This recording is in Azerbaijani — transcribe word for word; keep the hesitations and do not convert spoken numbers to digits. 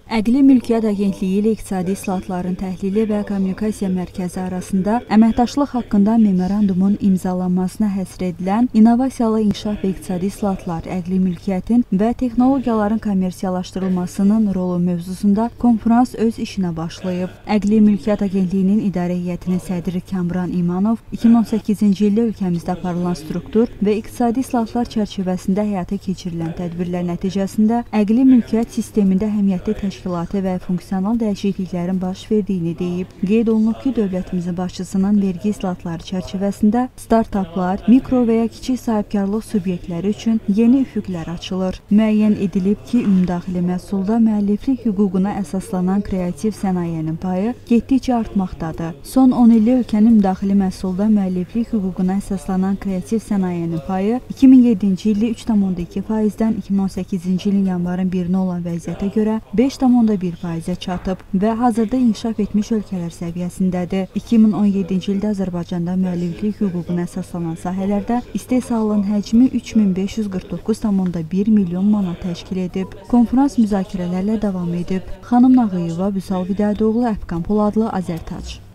Əqli Mülkiyyət Agentliyi ilə İqtisadi İslahatların Təhlili və Kommunikasiya Mərkəzi arasında əməkdaşlıq haqqında memorandumun imzalanmasına həsr edilən İnnovasiyalı İnkişaf və İqtisadi İslahatlar, əqli mülkiyyətin və texnologiyaların kommersiyalaşdırılmasının rolu mövzusunda konfrans öz işinə başlayıb. Əqli Mülkiyyət Agentliyinin İdarə Heyətinin sədri Kamran İmanov iki min on səkkizinci ildə ölkəmizdə aparılan struktur və iqtisadi islahatlar çərçivəsində həyata keçirilən tədbirlər nəticəsində əqli mülkiyyət sistemində əhəmiyyətli təşkilati və funksional dəyişikliklərin baş verdiyini deyib. Qeyd olunub ki, dövlətimizin başçısının vergi islahatları çərçivəsində startaplar, mikro və ya kiçik sahibkarlıq subyektləri üçün yeni üfüqlər açılır. Müəyyən edilib ki, ümumdaxili məhsulda müəlliflik hüququna əsaslanan kreativ sənayenin payı getdikcə artmaqdadır. Son on ildə ölkənin ümumdaxili məhsulda müəlliflik hüququna əsaslanan kreativ sənayenin payı iki min yeddinci ildə üç tam onda iki faizdən iki min on səkkizinci ilin yanvarın birinə olan vəziyyətə görə beş tam onda bir faizə çatıb və hazırda inkişaf etmiş ölkələr səviyyəsindədir. iki min on yeddinci ildə Azərbaycanda müəlliflik hüququna əsaslanan sahələrdə istehsalın həcmi üç min beş yüz qırx doqquz tam onda bir milyon manat təşkil edib. Konfrans müzakirələrlə davam edib. Xanım Nağıyeva, Vüsal Vidədoğlu, Əfqan Poladlı, Azərtac.